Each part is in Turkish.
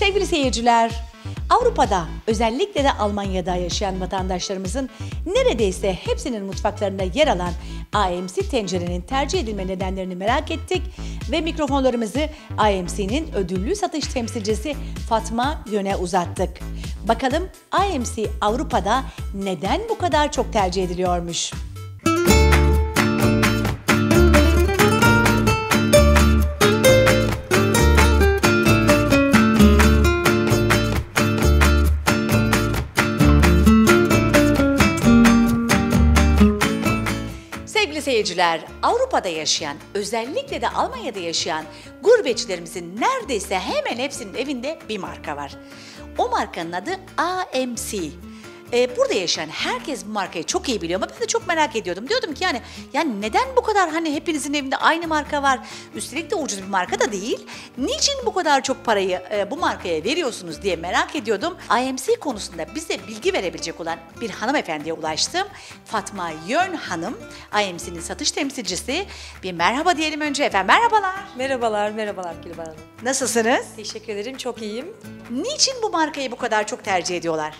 Sevgili seyirciler, Avrupa'da, özellikle de Almanya'da yaşayan vatandaşlarımızın neredeyse hepsinin mutfaklarında yer alan AMC tencerenin tercih edilme nedenlerini merak ettik ve mikrofonlarımızı AMC'nin ödüllü satış temsilcisi Fatma Yön'e uzattık. Bakalım AMC Avrupa'da neden bu kadar çok tercih ediliyormuş? Sevgili seyirciler, Avrupa'da yaşayan, özellikle de Almanya'da yaşayan gurbetçilerimizin neredeyse hemen hepsinin evinde bir marka var. O markanın adı AMC. Burada yaşayan herkes bu markayı çok iyi biliyor ama ben de çok merak ediyordum. Diyordum ki yani neden bu kadar hepinizin evinde aynı marka var? Üstelik de ucuz bir marka da değil. Niçin bu kadar çok parayı bu markaya veriyorsunuz diye merak ediyordum. AMC konusunda bize bilgi verebilecek olan bir hanımefendiye ulaştım. Fatma Yön Hanım, AMC'nin satış temsilcisi. Bir merhaba diyelim önce efendim. Merhabalar. Merhabalar Gülben Hanım. Nasılsınız? Teşekkür ederim, çok iyiyim. Niçin bu markayı bu kadar çok tercih ediyorlar?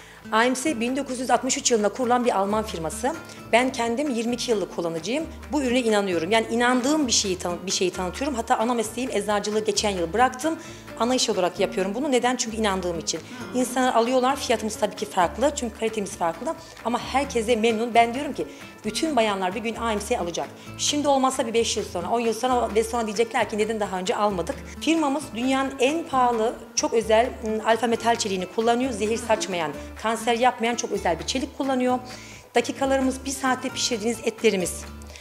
AMC 1963 yılında kurulan bir Alman firması. Ben kendim 22 yıllık kullanıcıyım. Bu ürüne inanıyorum. Yani inandığım bir şeyi tanıtıyorum. Hatta ana mesleğim eczacılığı geçen yıl bıraktım. Ana iş olarak yapıyorum bunu. Neden? Çünkü inandığım için. İnsanlar alıyorlar. Fiyatımız tabii ki farklı. Çünkü kalitemiz farklı. Ama herkese memnun. Ben diyorum ki bütün bayanlar bir gün AMC alacak. Şimdi olmazsa bir 5 yıl sonra, 10 yıl sonra ve sonra diyecekler ki neden daha önce almadık? Firmamız dünyanın en pahalı, çok özel alfa metal çeliğini kullanıyor. Zehir saçmayan, kanser yapmayan çok özel bir çelik kullanıyor. Dakikalarımız 1 saatte pişirdiğiniz etlerimiz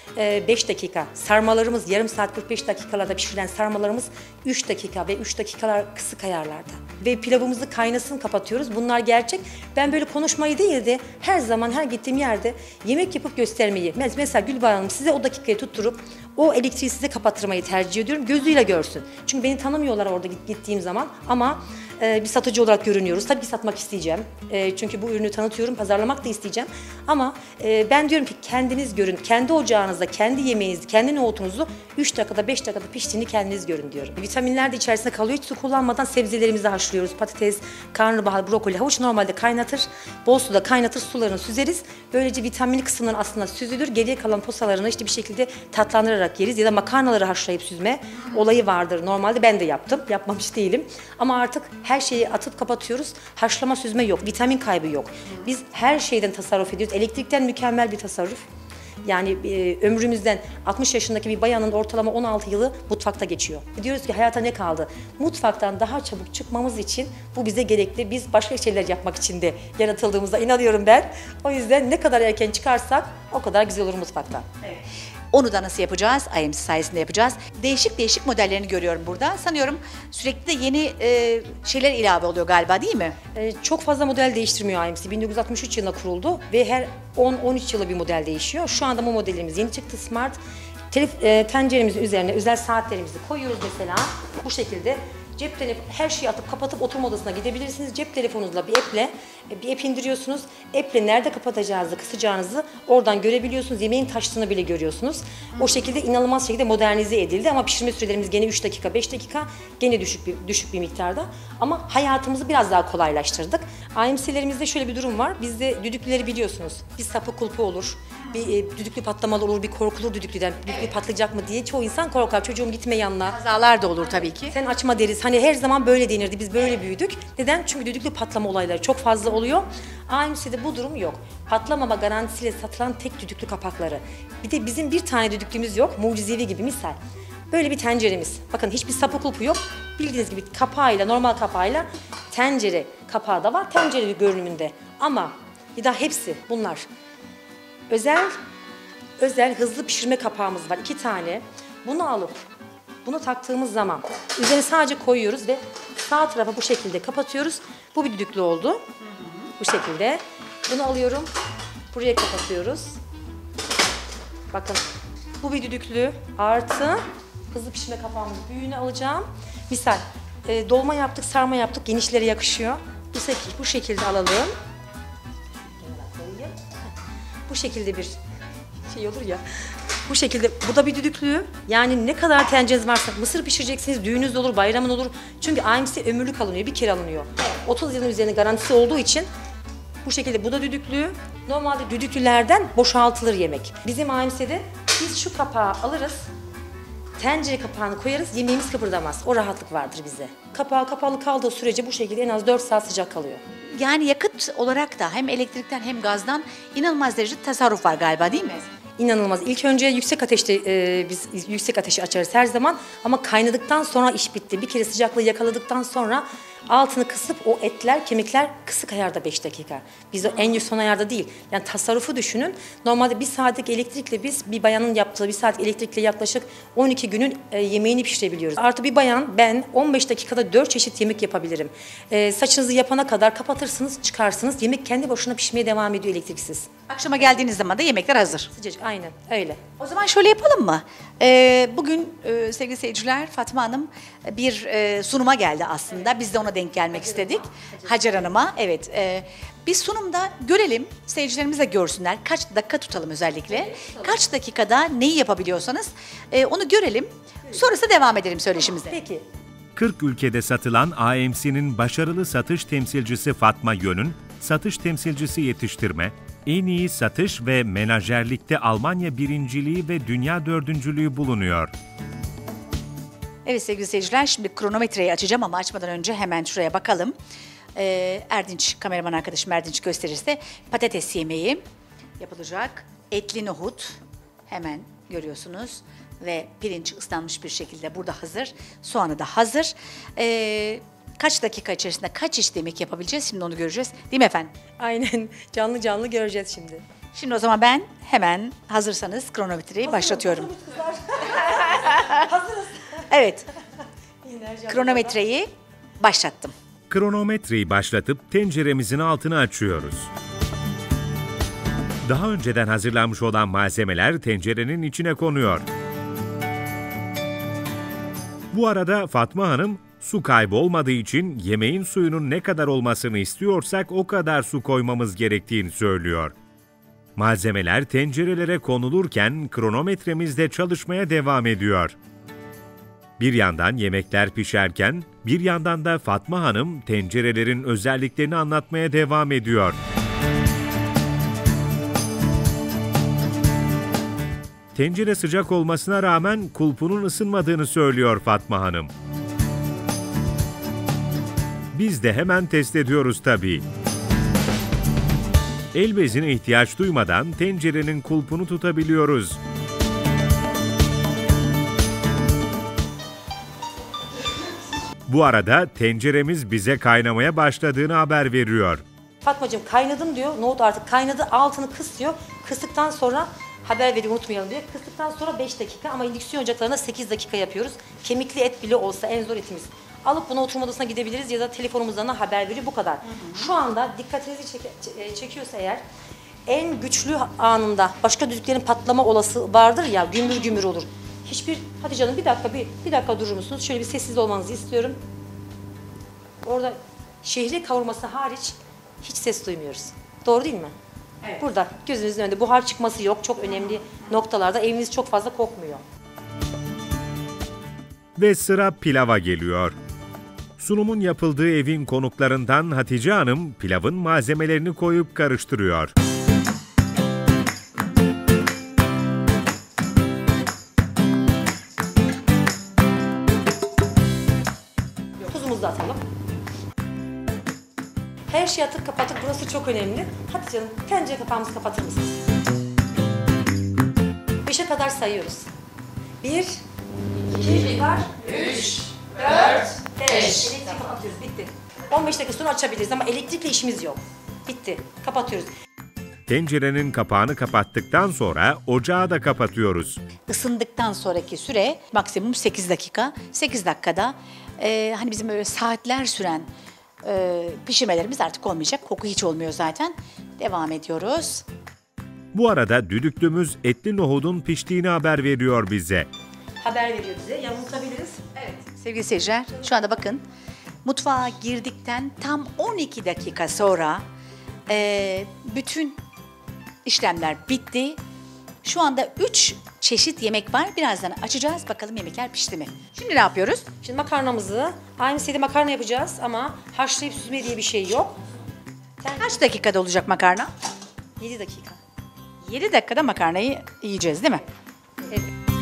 5 dakika, sarmalarımız yarım saat 45 dakikalarda pişirilen sarmalarımız 3 dakika ve 3 dakikalar kısık ayarlarda. Ve pilavımızı kaynasın kapatıyoruz. Bunlar gerçek. Ben böyle konuşmayı değil de her zaman her gittiğim yerde yemek yapıp göstermeyi. Mesela Gülbahar Hanım size o dakikayı tutturup o elektriği size kapattırmayı tercih ediyorum. Gözüyle görsün. Çünkü beni tanımıyorlar orada gittiğim zaman ama bir satıcı olarak görünüyoruz. Tabii ki satmak isteyeceğim. Çünkü bu ürünü tanıtıyorum, pazarlamak da isteyeceğim. Ama ben diyorum ki kendiniz görün. Kendi ocağınızda, kendi yemeğinizi, kendi nohutunuzu 3 dakikada, 5 dakikada piştiğini kendiniz görün diyorum. Vitaminler de içerisinde kalıyor. Hiç su kullanmadan sebzelerimizi haşlıyoruz. Patates, karnabahar, brokoli, havuç normalde kaynatır. Bol suda kaynatır, sularını süzeriz. Böylece vitaminli kısımları aslında süzülür. Geriye kalan posalarını işte bir şekilde tatlandırarak yeriz. Ya da makarnaları haşlayıp süzme olayı vardır. Normalde ben de yaptım. Yapmamış değilim. Ama artık her şeyi atıp kapatıyoruz. Haşlama süzme yok. Vitamin kaybı yok. Biz her şeyden tasarruf ediyoruz. Elektrikten mükemmel bir tasarruf. Yani ömrümüzden 60 yaşındaki bir bayanın ortalama 16 yılı mutfakta geçiyor. Diyoruz ki hayata ne kaldı? Mutfaktan daha çabuk çıkmamız için bu bize gerekli. Biz başka şeyler yapmak için de yaratıldığımıza inanıyorum ben. O yüzden ne kadar erken çıkarsak o kadar güzel olur mutfakta. Evet. Onu da nasıl yapacağız? AMC sayesinde yapacağız. Değişik modellerini görüyorum burada. Sanıyorum sürekli de yeni şeyler ilave oluyor galiba, değil mi? Çok fazla model değiştirmiyor AMC. 1963 yılında kuruldu ve her 10-13 yıla bir model değişiyor. Şu anda bu modelimiz yeni çıktı, Smart. Tenceremizin üzerine özel saatlerimizi koyuyoruz mesela. Bu şekilde cep telefonu, her şeyi atıp kapatıp oturma odasına gidebilirsiniz. Cep telefonunuzla bir app indiriyorsunuz. App'le nerede kapatacağınızı, kısacağınızı oradan görebiliyorsunuz. Yemeğin taştığını bile görüyorsunuz. O şekilde inanılmaz şekilde modernize edildi ama pişirme sürelerimiz gene 3 dakika, 5 dakika. Gene düşük bir miktarda. Ama hayatımızı biraz daha kolaylaştırdık. AMC'lerimizde şöyle bir durum var. Bizde düdüklüleri biliyorsunuz. Bir sapı kulpu olur. Bir düdüklü patlamalı olur, bir korkulur düdüklüden. Düdüklü patlayacak mı diye çoğu insan korkar. Çocuğum gitme yanına. Kazalar da olur tabii ki. Sen açma deriz. Hani her zaman böyle denirdi. Biz böyle büyüdük. Neden? Çünkü düdüklü patlama olayları çok fazla oluyor. AMC'de bu durum yok. Patlamama garantisiyle satılan tek düdüklü kapakları. Bir de bizim bir tane düdüklümüz yok. Mucizevi gibi misal. Böyle bir tenceremiz. Bakın hiçbir sapı kulpu yok. Bildiğiniz gibi kapağıyla, normal kapağıyla tencere kapağı da var. Tencere görünümünde. Ama bir daha hepsi bunlar. Özel hızlı pişirme kapağımız var. 2 tane. Bunu alıp bunu taktığımız zaman üzerine sadece koyuyoruz ve sağ tarafa bu şekilde kapatıyoruz. Bu bir düdüklü oldu. Bu şekilde. Bunu alıyorum. Buraya kapatıyoruz. Bakın. Bu bir düdüklü artı hızlı pişirme kapağımız büyüğünü alacağım. Misal dolma yaptık, sarma yaptık. Genişlere yakışıyor. Bu şekilde alalım. Bu şekilde bir şey olur ya. Bu şekilde, bu da bir düdüklü. Yani ne kadar tencereniz varsa, mısır pişireceksiniz, düğününüz olur, bayramın olur. Çünkü AMC ömürlük alınıyor, bir kere alınıyor. 30 yılın üzerine garantisi olduğu için bu şekilde, bu da düdüklü. Normalde düdüklülerden boşaltılır yemek. Bizim AMC'de biz şu kapağı alırız, tencere kapağını koyarız, yemeğimiz kıpırdamaz. O rahatlık vardır bize. Kapağı kapalı kaldığı sürece bu şekilde en az 4 saat sıcak kalıyor. Yani yakıt olarak da hem elektrikten hem gazdan inanılmaz derecede tasarruf var galiba, değil mi? İnanılmaz. İlk önce yüksek ateşte biz yüksek ateşi açarız her zaman ama kaynadıktan sonra iş bitti. Bir kere sıcaklığı yakaladıktan sonra altını kısıp o etler, kemikler kısık ayarda 5 dakika. Biz o en son ayarda değil. Yani tasarrufu düşünün. Normalde 1 saatlik elektrikle biz bir bayanın yaptığı 1 saat elektrikle yaklaşık 12 günün yemeğini pişirebiliyoruz. Artı bir bayan, ben 15 dakikada 4 çeşit yemek yapabilirim. Saçınızı yapana kadar kapatırsınız, çıkarsınız. Yemek kendi başına pişmeye devam ediyor elektriksiz. Akşama geldiğiniz zaman da yemekler hazır. Sıcacık, aynen öyle. O zaman şöyle yapalım mı? Bugün sevgili seyirciler, Fatma Hanım bir sunuma geldi aslında. Biz de ona denk gelmek istedik. Hacer Hanım'a. Evet. Bir sunumda görelim, seyircilerimiz de görsünler. Kaç dakika tutalım özellikle. Kaç dakikada neyi yapabiliyorsanız onu görelim. Sonrasında devam edelim söyleşimize. Peki. 40 ülkede satılan AMC'nin başarılı satış temsilcisi Fatma Yön'ün satış temsilcisi yetiştirme, en iyi satış ve menajerlikte Almanya birinciliği ve dünya dördüncülüğü bulunuyor. Evet sevgili seyirciler, şimdi kronometreyi açacağım ama açmadan önce hemen şuraya bakalım. Erdinç, kameraman arkadaşım Erdinç gösterirse patates yemeği yapılacak. Etli nohut hemen görüyorsunuz ve pirinç ıslanmış bir şekilde burada hazır. Soğanı da hazır. Kaç dakika içerisinde kaç iş yemek yapabileceğiz şimdi onu göreceğiz. Değil mi efendim? Aynen. Canlı canlı göreceğiz şimdi. Şimdi o zaman ben hemen hazırsanız kronometreyi başlatıyorum. Hazırız. Evet. Kronometreyi başlattım. Kronometreyi başlatıp tenceremizin altını açıyoruz. Daha önceden hazırlanmış olan malzemeler tencerenin içine konuyor. Bu arada Fatma Hanım, su kaybı olmadığı için yemeğin suyunun ne kadar olmasını istiyorsak o kadar su koymamız gerektiğini söylüyor. Malzemeler tencerelere konulurken kronometremiz de çalışmaya devam ediyor. Bir yandan yemekler pişerken, bir yandan da Fatma Hanım tencerelerin özelliklerini anlatmaya devam ediyor. Tencere sıcak olmasına rağmen kulpunun ısınmadığını söylüyor Fatma Hanım. Biz de hemen test ediyoruz tabii. El bezine ihtiyaç duymadan tencerenin kulpunu tutabiliyoruz. Bu arada tenceremiz bize kaynamaya başladığını haber veriyor. Fatmacığım kaynadım diyor. Nohut artık kaynadı. Altını kıs diyor. Kıstıktan sonra haber verip unutmayalım diyor. Kıstıktan sonra 5 dakika ama indüksiyon ocaklarında 8 dakika yapıyoruz. Kemikli et bile olsa en zor etimiz. Alıp bunu oturma odasına gidebiliriz ya da telefonumuzdan da haber veriyor bu kadar. Şu anda dikkatinizi çekiyorsa eğer en güçlü anında başka düdüklerin patlama olası vardır ya, gümbür gümbür olur. Hadi canım bir dakika durur musunuz? Şöyle bir sessiz olmanızı istiyorum. Orada şehri kavurması hariç hiç ses duymuyoruz. Doğru değil mi? Evet. Burada gözünüzün önünde buhar çıkması yok. Çok önemli noktalarda eviniz çok fazla kokmuyor. Ve sıra pilava geliyor. Sunumun yapıldığı evin konuklarından Hatice Hanım pilavın malzemelerini koyup karıştırıyor. Tuzumuzu da atalım. Her şeyi atıp kapattık. Burası çok önemli. Hadi canım tencere kapağımızı kapatır mısınız? 5'e kadar sayıyoruz. 1, 2, 3, 4, 5. Elektriği kapatıyoruz. Bitti. 15 dakika sonra açabiliriz ama elektrikle işimiz yok. Bitti. Kapatıyoruz. Tencerenin kapağını kapattıktan sonra ocağı da kapatıyoruz. Isındıktan sonraki süre maksimum 8 dakika. 8 dakikada hani bizim böyle saatler süren pişirmelerimiz artık olmayacak. Koku hiç olmuyor zaten. Devam ediyoruz. Bu arada düdüklümüz etli nohudun piştiğini haber veriyor bize. Haber veriyor bize. Yanıltabiliriz. Evet. Sevgili seyirciler, şu anda bakın mutfağa girdikten tam 12 dakika sonra bütün işlemler bitti. Şu anda 3 çeşit yemek var. Birazdan açacağız. Bakalım yemekler pişti mi? Şimdi ne yapıyoruz? Şimdi makarnamızı, aynı şeyde makarna yapacağız ama haşlayıp süzme diye bir şey yok. Kaç dakikada olacak makarna? 7 dakika. 7 dakikada makarnayı yiyeceğiz değil mi? Evet.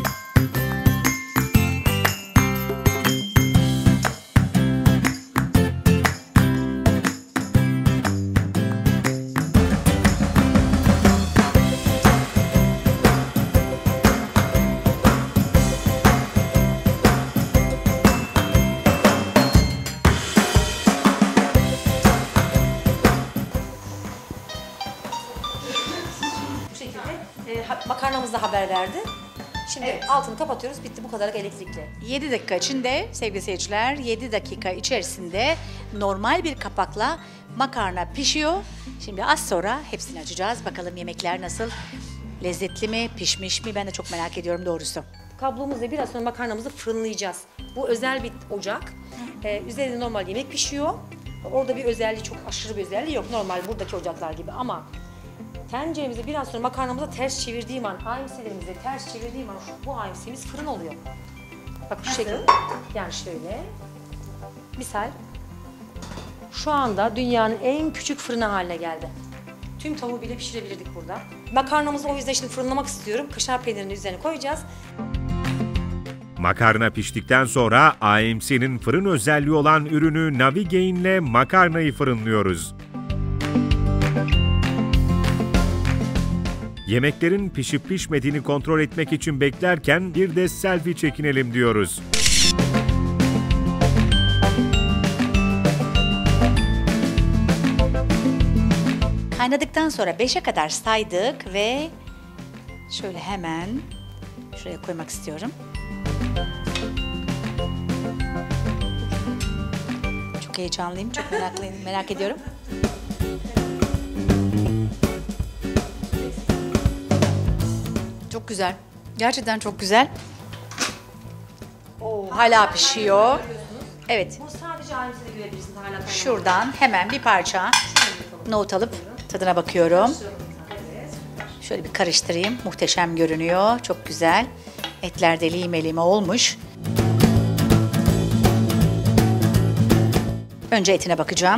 Bu şekilde makarnamız da haber verdi. Şimdi altını kapatıyoruz. Bitti bu kadarlık elektrikli. 7 dakika içinde sevgili seyirciler 7 dakika içerisinde normal bir kapakla makarna pişiyor. Şimdi az sonra hepsini açacağız. Bakalım yemekler nasıl? Lezzetli mi? Pişmiş mi? Ben de çok merak ediyorum doğrusu. Kablomuzla biraz sonra makarnamızı fırınlayacağız. Bu özel bir ocak. Üzerinde normal yemek pişiyor. Orada bir özelliği, çok aşırı bir özelliği yok. Normal buradaki ocaklar gibi ama tenceremizi biraz sonra makarnamıza ters çevirdiğim an, AMC'lerimizi ters çevirdiğim an bu AMC'miz fırın oluyor. Bak şu şekilde. Yani şöyle. Misal şu anda dünyanın en küçük fırını haline geldi. Tüm tavuğu bile pişirebilirdik burada. Makarnamızı o yüzden şimdi fırınlamak istiyorum. Kaşar peynirini üzerine koyacağız. Makarna piştikten sonra AMC'nin fırın özelliği olan ürünü Navigain'le makarnayı fırınlıyoruz. Yemeklerin pişip pişmediğini kontrol etmek için beklerken bir de selfie çekinelim diyoruz. Kaynadıktan sonra 5'e kadar saydık ve şöyle hemen şuraya koymak istiyorum. Çok heyecanlıyım, çok merak ediyorum. Çok güzel. Gerçekten çok güzel. Hala pişiyor. Evet. Bu sadece AMC'de görebilirsiniz hala kaynamak. Şuradan hemen bir parça nohut alıp tadına bakıyorum. Şöyle bir karıştırayım. Muhteşem görünüyor. Çok güzel. Etler de lime lime olmuş. Önce etine bakacağım.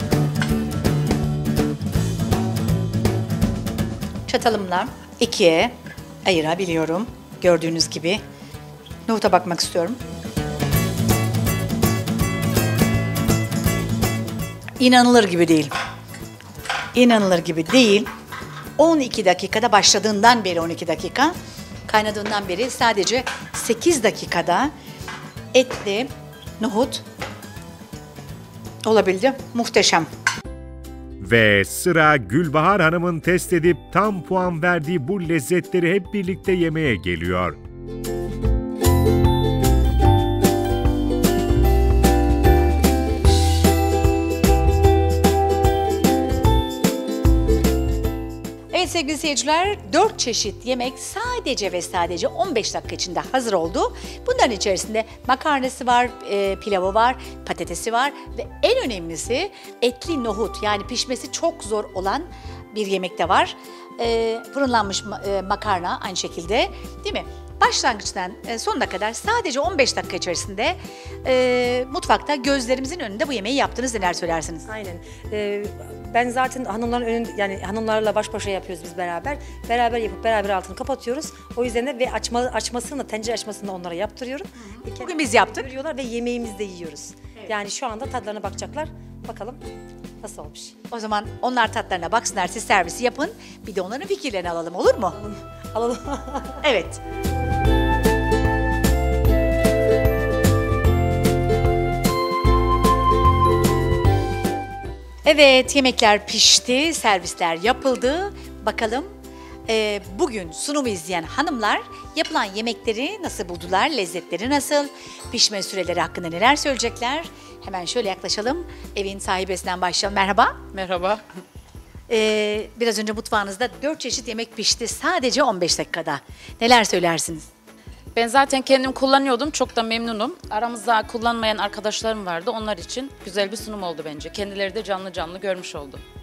Çatalımla ikiye ayırabiliyorum. Gördüğünüz gibi. Nohuta bakmak istiyorum. İnanılır gibi değil. İnanılır gibi değil. 12 dakikada başladığından beri 12 dakika, kaynadığından beri sadece 8 dakikada etli nohut olabildi. Muhteşem. Ve sıra Gülbahar Hanım'ın test edip tam puan verdiği bu lezzetleri hep birlikte yemeye geliyor. Evet sevgili seyirciler, 4 çeşit yemek sadece ve sadece 15 dakika içinde hazır oldu. Bunların içerisinde makarnası var, pilavı var, patatesi var ve en önemlisi etli nohut, yani pişmesi çok zor olan bir yemek de var. Fırınlanmış makarna aynı şekilde, değil mi? Başlangıçtan sonuna kadar sadece 15 dakika içerisinde mutfakta gözlerimizin önünde bu yemeği yaptınız. Neler söylersiniz? Aynen. Ben zaten hanımların önünde, yani hanımlarla baş başa yapıyoruz biz beraber. Beraber yapıp beraber altını kapatıyoruz. O yüzden de ve açmasını da, tencere açmasını da onlara yaptırıyorum. Bugün biz yaptık. Görüyorlar ve yemeğimizi de yiyoruz. Evet. Yani şu anda tadlarına bakacaklar. Bakalım nasıl olmuş. O zaman onlar tatlarına baksınlar, siz servisi yapın. Bir de onların fikirlerini alalım, olur mu? Alalım. Evet. Evet, yemekler pişti, servisler yapıldı. Bakalım bugün sunumu izleyen hanımlar yapılan yemekleri nasıl buldular, lezzetleri nasıl, pişme süreleri hakkında neler söyleyecekler? Hemen şöyle yaklaşalım, evin sahibesinden başlayalım. Merhaba. Merhaba. Biraz önce mutfağınızda 4 çeşit yemek pişti sadece 15 dakikada. Neler söylersiniz? Ben zaten kendim kullanıyordum. Çok da memnunum. Aramızda kullanmayan arkadaşlarım vardı. Onlar için güzel bir sunum oldu bence. Kendileri de canlı canlı görmüş oldu.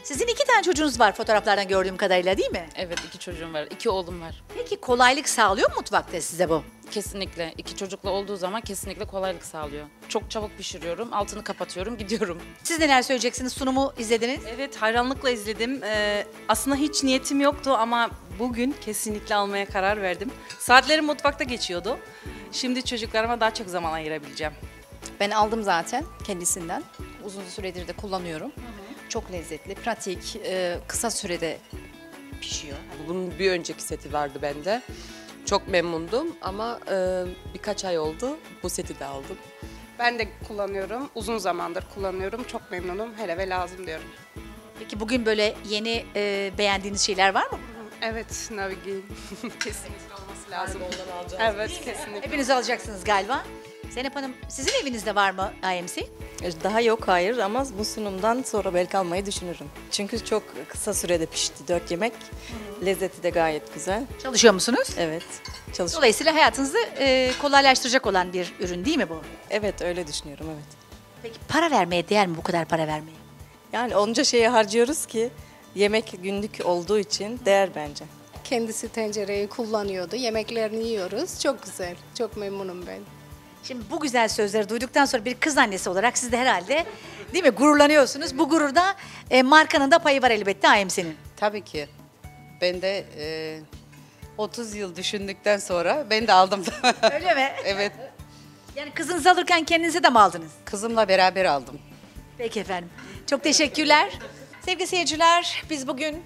Sizin 2 tane çocuğunuz var fotoğraflardan gördüğüm kadarıyla, değil mi? Evet, 2 çocuğum var. 2 oğlum var. Peki kolaylık sağlıyor mu mutfakta size bu? Kesinlikle. 2 çocukla olduğu zaman kesinlikle kolaylık sağlıyor. Çok çabuk pişiriyorum. Altını kapatıyorum. Gidiyorum. Siz neler söyleyeceksiniz? Sunumu izlediniz. Evet, hayranlıkla izledim. Aslında hiç niyetim yoktu ama bugün kesinlikle almaya karar verdim. Saatlerim mutfakta geçiyordu. Şimdi çocuklarıma daha çok zaman ayırabileceğim. Ben aldım zaten kendisinden. Uzun süredir de kullanıyorum. Çok lezzetli, pratik, kısa sürede pişiyor. Bunun bir önceki seti vardı bende. Çok memnundum ama birkaç ay oldu. Bu seti de aldım. Ben de kullanıyorum. Uzun zamandır kullanıyorum. Çok memnunum. Hele ve lazım diyorum. Peki bugün böyle yeni beğendiğiniz şeyler var mı? Evet, Navigate. Kesinlikle olması lazım. Evet, kesinlikle. Hepiniz alacaksınız galiba. Zeynep Hanım, sizin evinizde var mı IMC? Daha yok, hayır, ama bu sunumdan sonra belki almayı düşünürüm. Çünkü çok kısa sürede pişti 4 yemek. Lezzeti de gayet güzel. Çalışıyor musunuz? Evet, çalışıyorum. Dolayısıyla hayatınızı kolaylaştıracak olan bir ürün değil mi bu? Evet, öyle düşünüyorum, evet. Peki para vermeye değer mi bu kadar para vermeye? Yani onca şeye harcıyoruz ki yemek günlük olduğu için değer bence. Kendisi tencereyi kullanıyordu. Yemeklerini yiyoruz. Çok güzel. Çok memnunum ben. Şimdi bu güzel sözleri duyduktan sonra bir kız annesi olarak siz de herhalde değil mi gururlanıyorsunuz. Bu gururda markanın da payı var elbette IMC'nin. Tabii ki. Ben de 30 yıl düşündükten sonra ben de aldım. Öyle mi? Evet. Yani kızınızı alırken kendinize de mi aldınız? Kızımla beraber aldım. Peki efendim. Çok teşekkürler. Sevgili seyirciler, biz bugün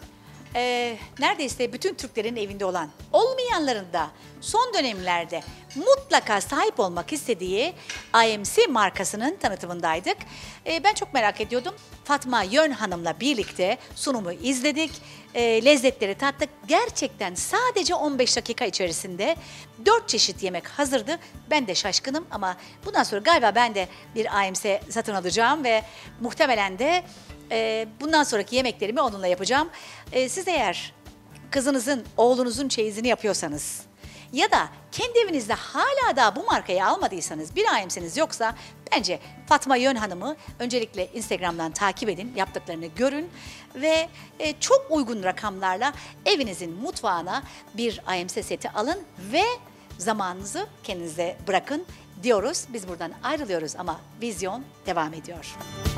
neredeyse bütün Türklerin evinde olan, olmayanların da son dönemlerde mutlaka sahip olmak istediği IMC markasının tanıtımındaydık. Ben çok merak ediyordum. Fatma Yön Hanım'la birlikte sunumu izledik. Lezzetleri tattık. Gerçekten sadece 15 dakika içerisinde 4 çeşit yemek hazırdı. Ben de şaşkınım ama bundan sonra galiba ben de bir IMC satın alacağım ve muhtemelen de bundan sonraki yemeklerimi onunla yapacağım. Siz eğer kızınızın, oğlunuzun çeyizini yapıyorsanız ya da kendi evinizde hala da bu markayı almadıysanız, bir IMC'niz yoksa bence Fatma Yön Hanım'ı öncelikle Instagram'dan takip edin, yaptıklarını görün ve çok uygun rakamlarla evinizin mutfağına bir IMC seti alın ve zamanınızı kendinize bırakın diyoruz. Biz buradan ayrılıyoruz ama vizyon devam ediyor.